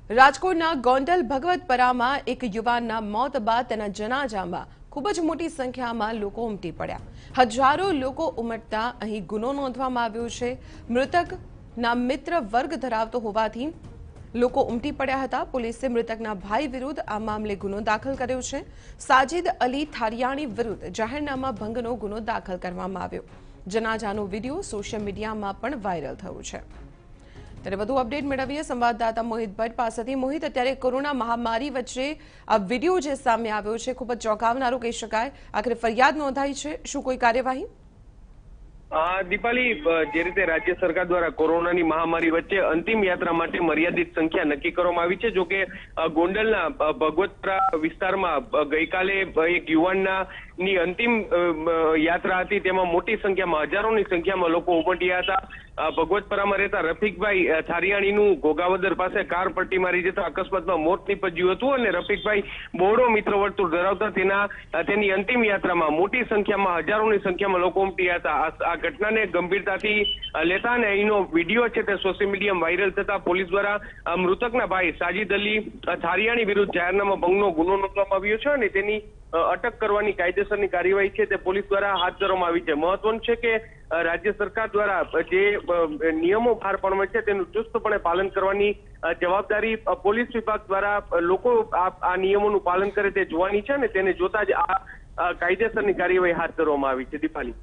રાજકોટના ગોંડલ ભગવતપરામાં એક યુવાનના મોત બાદ તેના જનાજામાં ખૂબ જ મોટી સંખ્યામાં લોકો ઉમટી પડ્યા। હજારો લોકો ઉમટતા અહીં ગુનો નોંધવામાં આવ્યો છે। મૃતકના મિત્ર વર્ગ ધરાવતો હોવાથી લોકો ઉમટી પડ્યા હતા। પોલીસે મૃતકના ભાઈ વિરુદ્ધ આ મામલે ગુનો દાખલ કર્યો છે। સાજિદ અલી થારિયાણી વિરુદ્ધ જાહેરનામા ભંગનો ગુનો દાખલ કરવામાં આવ્યો। જનાજાનો વિડીયો સોશિયલ મીડિયામાં પણ વાયરલ થયો છે। ત્યારે વધુ અપડેટ મેળવીએ સંવાદદાતા મોહિત ભટ્ટ પાસેથી। મોહિત, અત્યારે કોરોના મહામારી વચ્ચે આ વિડીયો જે સામે આવ્યો છે ખૂબ જ ચોંકાવનારો કહી શકાય। આખરે ફરિયાદ નોંધાઈ છે, શું કોઈ કાર્યવાહી? દીપાલી, જે રીતે રાજ્ય સરકાર દ્વારા કોરોનાની મહામારી વચ્ચે અંતિમ યાત્રા માટે મર્યાદિત સંખ્યા નક્કી કરવામાં આવી છે। જોકે ગોંડલના ભગવતપરા વિસ્તારમાં ગઈકાલે એક યુવાનની અંતિમ યાત્રા હતી, તેમાં મોટી સંખ્યામાં હજારોની સંખ્યામાં લોકો ઉમટ્યા હતા। ભગવતપરામાં રહેતા રફીકભાઈ થારિયાણીનું ઘોઘાવદર પાસે કાર પટ્ટી મારી જતા અકસ્માતમાં મોત નીપજ્યું હતું અને રફીકભાઈ બહોળો મિત્ર વર્તુળ ધરાવતા તેની અંતિમ યાત્રામાં મોટી સંખ્યામાં હજારોની સંખ્યામાં લોકો ઉમટ્યા હતા। આ ઘટનાને ગંભીરતાથી લેતા અને અહીંનો વિડીયો છે તે સોશિયલ મીડિયામાં વાયરલ થતા પોલીસ દ્વારા મૃતકના ભાઈ સાજિદ અલી થારિયાણી વિરુદ્ધ જાહેરનામા ભંગનો ગુનો નોંધવામાં આવ્યો છે અને તેની અટક કરવાની કાયદેસરની કાર્યવાહી છે તે પોલીસ દ્વારા હાથ ધરવામાં આવી છે। મહત્વનું છે કે રાજ્ય સરકાર દ્વારા જે નિયમો બહાર પાડવામાં છે તેનું ચુસ્તપણે પાલન કરવાની જવાબદારી પોલીસ વિભાગ દ્વારા લોકો આ નિયમોનું પાલન કરે તે જોવાની છે અને તેને જોતા જ આ કાયદેસરની કાર્યવાહી હાથ ધરવામાં આવી છે। દીપાલી।